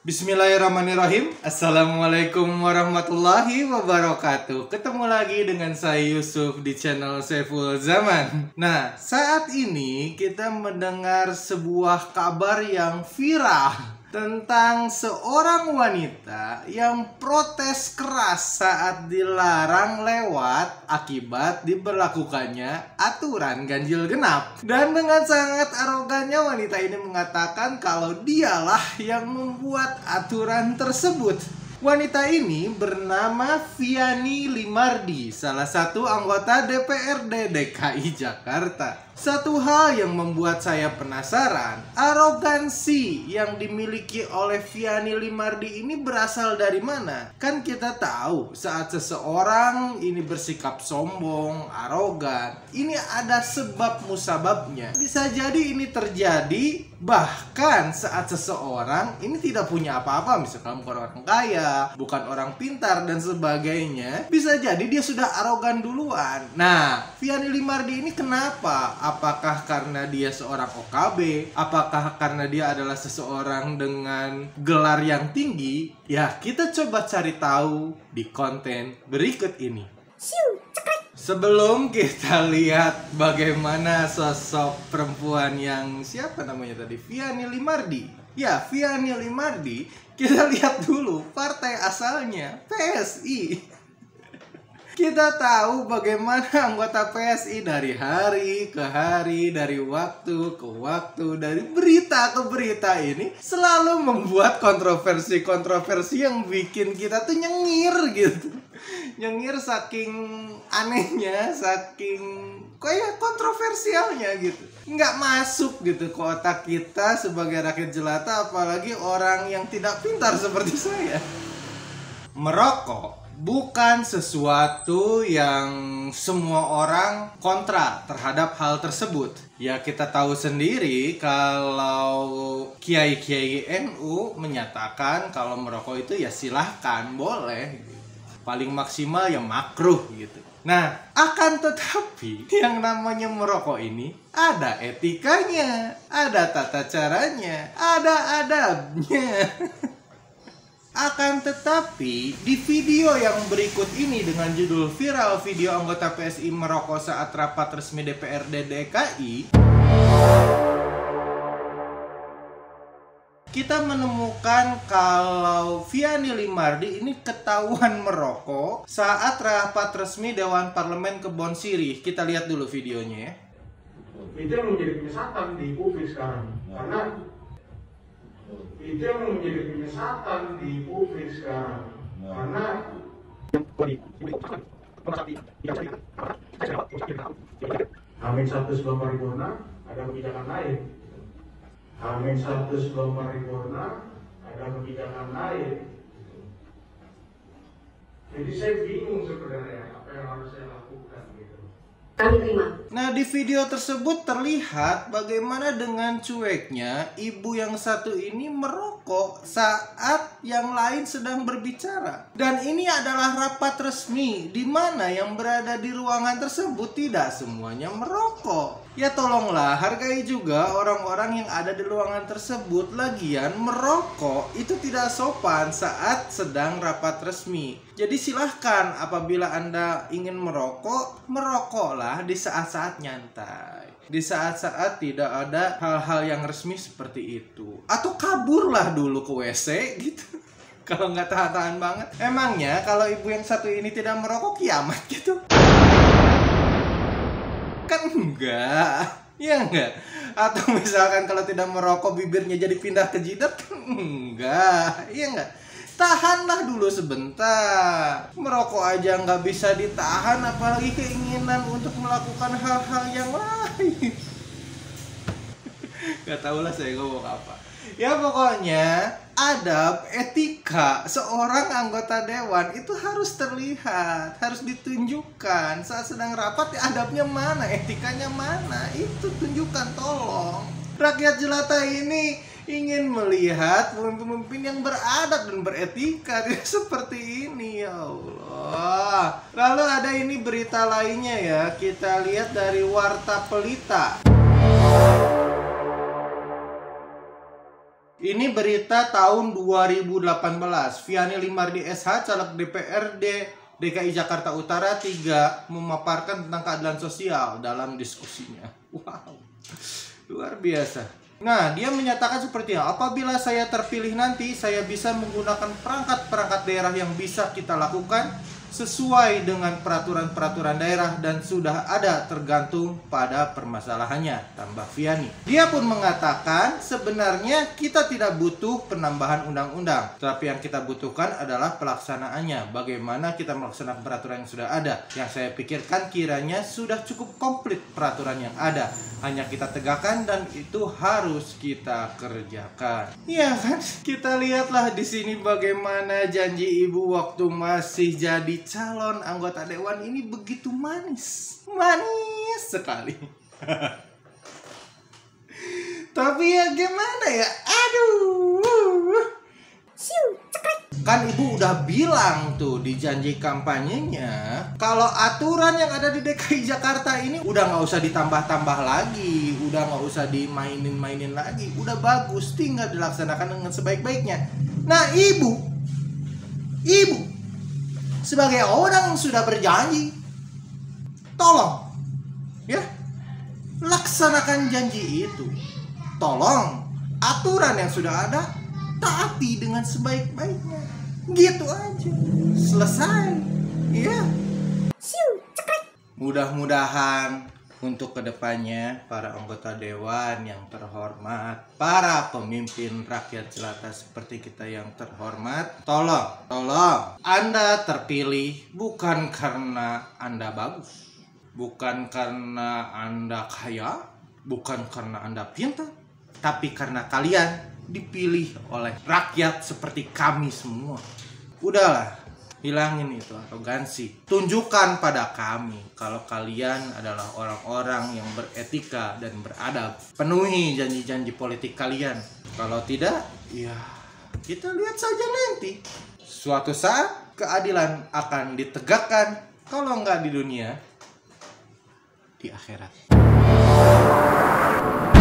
Bismillahirrahmanirrahim. Assalamualaikum warahmatullahi wabarakatuh. Ketemu lagi dengan saya Yusuf di channel Saiful Zaman. Nah, saat ini kita mendengar sebuah kabar yang viral tentang seorang wanita yang protes keras saat dilarang lewat akibat diberlakukannya aturan ganjil genap. Dan dengan sangat arogannya wanita ini mengatakan kalau dialah yang membuat aturan tersebut. Wanita ini bernama Viani Limardi, salah satu anggota DPRD DKI Jakarta. Satu hal yang membuat saya penasaran, arogansi yang dimiliki oleh Viani Limardi ini berasal dari mana? Kan kita tahu saat seseorang ini bersikap sombong, arogan, ini ada sebab musababnya. Bisa jadi ini terjadi bahkan saat seseorang ini tidak punya apa-apa, misalkan bukan orang kaya, bukan orang pintar dan sebagainya. Bisa jadi dia sudah arogan duluan. Nah, Viani Limardi ini kenapa? Apakah karena dia seorang OKB? Apakah karena dia adalah seseorang dengan gelar yang tinggi? Ya, kita coba cari tahu di konten berikut ini. Sebelum kita lihat bagaimana sosok perempuan yang siapa namanya tadi? Viani Limardi. Ya, Viani Limardi, kita lihat dulu partai asalnya, PSI. Kita tahu bagaimana anggota PSI dari hari ke hari, dari waktu ke waktu, dari berita ke berita ini selalu membuat kontroversi-kontroversi yang bikin kita tuh nyengir gitu. Nyengir saking anehnya, saking kayak kontroversialnya gitu. Nggak masuk gitu ke otak kita sebagai rakyat jelata, apalagi orang yang tidak pintar seperti saya. Merokok bukan sesuatu yang semua orang kontra terhadap hal tersebut. Ya, kita tahu sendiri kalau kiai-kiai NU menyatakan kalau merokok itu ya silahkan, boleh. Paling maksimal ya makruh gitu. Nah, akan tetapi yang namanya merokok ini ada etikanya, ada tata caranya, ada adabnya. Akan tetapi, di video yang berikut ini dengan judul viral video anggota PSI merokok saat rapat resmi DPRD DKI, kita menemukan kalau Viani Limardi ini ketahuan merokok saat rapat resmi Dewan Parlemen Kebon Sirih. Kita lihat dulu videonya ya. Itu yang menjadi penyesatan di publik sekarang, karena itu yang menjadi penyesatan di publik sekarang, karena Amin 1 sebelum paripurna ada kebijakan lain. Amin 1 sebelum paripurna ada kebijakan lain. Jadi saya bingung sebenarnya apa yang harus saya lakukan gitu. Nah, di video tersebut terlihat bagaimana dengan cueknya ibu yang satu ini merokok saat yang lain sedang berbicara. Dan ini adalah rapat resmi di mana yang berada di ruangan tersebut tidak semuanya merokok. Ya tolonglah, hargai juga orang-orang yang ada di ruangan tersebut. Lagian merokok itu tidak sopan saat sedang rapat resmi. Jadi silahkan apabila Anda ingin merokok, merokoklah di saat-saat nyantai, di saat-saat tidak ada hal-hal yang resmi seperti itu. Atau kaburlah dulu ke WC gitu. Kalau nggak tahan-tahan banget. Emangnya kalau ibu yang satu ini tidak merokok kiamat gitu? Kan enggak, ya enggak. Atau misalkan kalau tidak merokok bibirnya jadi pindah ke jidat, kan enggak, ya enggak. Tahanlah dulu sebentar. Merokok aja nggak bisa ditahan, apalagi keinginan untuk melakukan hal-hal yang lain. Gak tau lah saya ngomong apa. Ya pokoknya adab, etika seorang anggota dewan itu harus terlihat, harus ditunjukkan. Saat sedang rapat ya adabnya mana, etikanya mana, itu tunjukkan tolong. Rakyat jelata ini ingin melihat pemimpin-pemimpin yang beradab dan beretika, tidak seperti ini, ya Allah. Lalu ada ini berita lainnya ya, kita lihat dari Warta Pelita. Ini berita tahun 2018. Viani Limardi SH, caleg DPRD DKI Jakarta Utara 3, memaparkan tentang keadilan sosial dalam diskusinya. Wow, luar biasa. Nah, dia menyatakan seperti ini, apabila saya terpilih nanti, saya bisa menggunakan perangkat-perangkat daerah yang bisa kita lakukan sesuai dengan peraturan-peraturan daerah dan sudah ada tergantung pada permasalahannya, tambah Viani. Dia pun mengatakan sebenarnya kita tidak butuh penambahan undang-undang, tapi yang kita butuhkan adalah pelaksanaannya. Bagaimana kita melaksanakan peraturan yang sudah ada. Yang saya pikirkan kiranya sudah cukup komplit peraturan yang ada. Hanya kita tegakkan dan itu harus kita kerjakan. Iya kan? Kita lihatlah di sini bagaimana janji ibu waktu masih jadi calon anggota dewan ini begitu manis. Manis sekali. Tapi ya gimana ya? Aduh. Kan ibu udah bilang tuh di janji kampanyenya, kalau aturan yang ada di DKI Jakarta ini udah nggak usah ditambah-tambah lagi, udah nggak usah dimainin-mainin lagi, udah bagus, tinggal dilaksanakan dengan sebaik-baiknya. Nah ibu sebagai orang yang sudah berjanji, tolong ya laksanakan janji itu. Tolong aturan yang sudah ada taati dengan sebaik-baiknya. Gitu aja. Selesai. Iya. Mudah-mudahan untuk kedepannya para anggota dewan yang terhormat, para pemimpin rakyat jelata seperti kita yang terhormat, tolong Anda terpilih bukan karena Anda bagus, bukan karena Anda kaya, bukan karena Anda pintar, tapi karena kalian dipilih oleh rakyat seperti kami semua. Udahlah, hilangin itu arogansi. Tunjukkan pada kami kalau kalian adalah orang-orang yang beretika dan beradab. Penuhi janji-janji politik kalian. Kalau tidak, ya kita lihat saja nanti. Suatu saat keadilan akan ditegakkan. Kalau nggak di dunia, di akhirat.